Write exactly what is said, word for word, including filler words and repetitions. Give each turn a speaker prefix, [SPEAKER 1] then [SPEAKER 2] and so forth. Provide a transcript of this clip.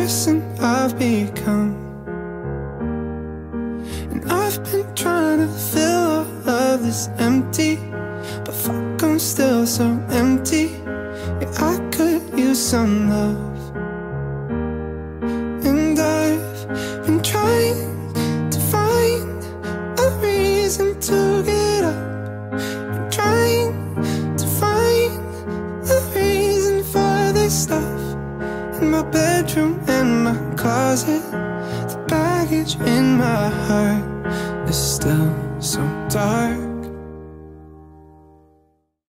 [SPEAKER 1] person I've become. And I've been trying to fill all of this empty, but fuck, I'm still so empty. Yeah, I could use some love. And I've been trying to find a reason to get up. Been trying to find a reason for this stuff. In my bedroom and my closet, the baggage in my heart is still so dark.